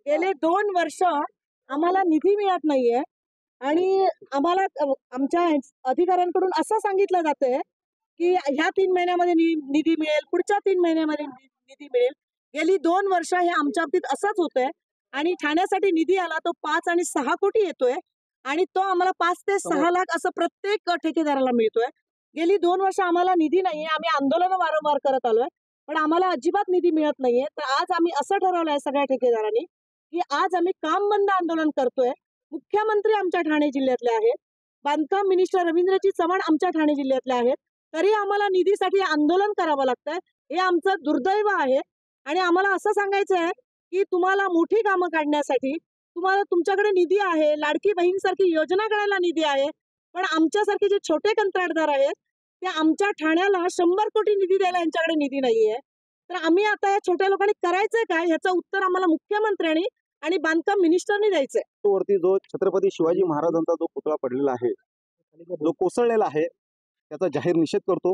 गेले 2 वर्ष आम्हाला निधी मिळत नाहीये आणि आम्हाला आमच्या अधिकाऱ्यांकडून असं सांगितलं जातंय की ह्या 3 महिन्यामध्ये निधी मिळेल, पुढच्या 3 महिन्यामध्ये निधी मिळेल. गेली 2 वर्ष हे आमच्या बाबतीत असंच होतंय आणि ठाण्यासाठी निधी आला तो 5 आणि 6 कोटी येतोय आणि तो आम्हाला 5 ते 6 लाख असं प्रत्येक ठेकेदाराला मिळतोय. गेली 2 वर्ष आम्हाला निधी नाहीये. आम्ही आंदोलन वारंवार करत आलोय, पण आम्हाला अजिबात निधी मिळत नाहीये. तर आज आम्ही असं ठरवलंय सगळ्या ठेकेदारांनी की आज आम्ही काम बंद आंदोलन करतोय. मुख्यमंत्री आमच्या ठाणे जिल्ह्यातले आहेत, बांधकाम मिनिस्टर रवींद्रजी चव्हाण आमच्या ठाणे जिल्ह्यातले आहेत, तरी आम्हाला निधीसाठी आंदोलन करावं लागतंय. हे आमचं दुर्दैव आहे आणि आम्हाला असं सांगायचं आहे की तुम्हाला मोठी कामं काढण्यासाठी तुमच्याकडे निधी आहे, लाडकी बहीण सारखी योजना करायला निधी आहे, पण आमच्यासारखे जे छोटे कंत्राटदार आहेत ते आमच्या ठाण्याला 100 कोटी निधी द्यायला यांच्याकडे निधी नाहीये. तर आम्ही आता या छोट्या लोकांनी करायचंय काय ह्याचं उत्तर आम्हाला मुख्यमंत्र्यांनी आणि बांधकाम मिनिस्टरनी द्यायचंय. वरती जो छत्रपती शिवाजी महाराजांचा जो पुतळा पडलेला आहे, जो कोसळलेला आहे, त्याचा जाहीर निषेध करतो.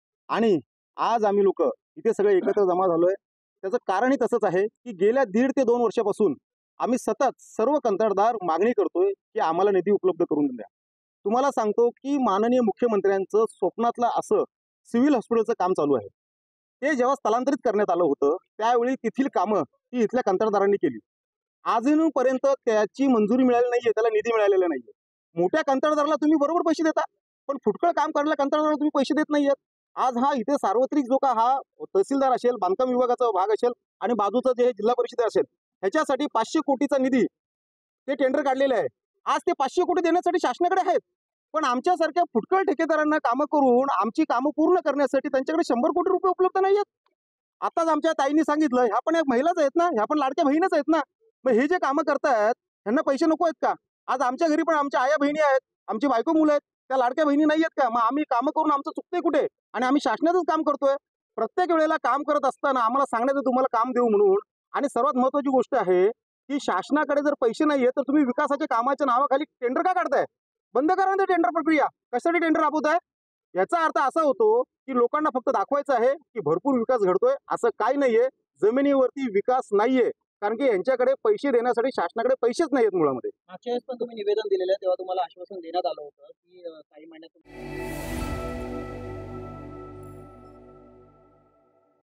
आणि आज आम्ही लोक इथे सगळे एकत्र जमा झालोय. त्याचं कारणही तसंच आहे की गेल्या 1.5 ते 2 वर्षापासून आम्ही सतत सर्व कंत्राटदार मागणी करतोय की आम्हाला निधी उपलब्ध करून द्या. तुम्हाला सांगतो की माननीय मुख्यमंत्र्यांचं स्वप्नातलं असं सिव्हिल हॉस्पिटलचं काम चालू आहे. ते जेव्हा स्थलांतरित करण्यात आलं होतं त्यावेळी तेथील कामं ती इथल्या कंत्राटदारांनी केली. अजूनपर्यंत त्याची मंजुरी मिळाली नाहीये, त्याला निधी मिळालेला नाहीये. मोठ्या कंत्राटदाराला तुम्ही बरोबर पैसे देता, पण फुटकळ काम करायला कंत्राटदाराला तुम्ही पैसे देत नाहीयेत. आज हा इथे सार्वत्रिक जो का हा तहसीलदार असेल, बांधकाम विभागाचा भाग असेल आणि बाजूचं जे जिल्हा परिषद असेल, ह्याच्यासाठी 500 कोटीचा निधी ते टेंडर काढलेलं आहे. आज ते 500 कोटी देण्यासाठी शासनाकडे आहेत, पण आमच्यासारख्या फुटकळ ठेकेदारांना कामं करून आमची कामं पूर्ण करण्यासाठी त्यांच्याकडे 100 कोटी रुपये उपलब्ध नाहीयेत. आताच आमच्या ताईंनी सांगितलं, ह्या पण एक महिलाच आहेत ना, ह्या पण लाडक्या बहिणीच आहेत ना. मग हे जे कामं करतायत ह्यांना पैसे नको आहेत का? आज आमच्या घरी पण आमच्या आया बहिणी आहेत, आमची बायको मुलं आहेत, त्या लाडक्या बहिणी नाही आहेत का? मग आम्ही कामं करून आमचं चुकते कुठे? आणि आम्ही शासनाचंच काम करतोय. प्रत्येक वेळेला काम करत असताना आम्हाला सांगण्याचं तुम्हाला काम देऊ म्हणून. आणि सर्वात महत्वाची गोष्ट आहे की शासनाकडे जर पैसे नाहीये तर तुम्ही विकासाच्या कामाच्या नावाखाली टेंडर का काढताय? बंद करा ना टेंडर प्रक्रिया. कशासाठी टेंडर राबवताय? याचा अर्थ असा होतो की लोकांना फक्त दाखवायचं आहे की भरपूर विकास घडतोय. असं काही नाहीये. जमिनीवरती विकास नाहीये, कारण की यांच्याकडे पैसे देण्यासाठी शासनाकडे पैसेच नाहीयेत मुळामध्ये. मागच्या वेळेस पण तुम्ही निवेदन दिलेलं तेव्हा तुम्हाला आश्वासन देण्यात आलं होतं की काही महिन्यात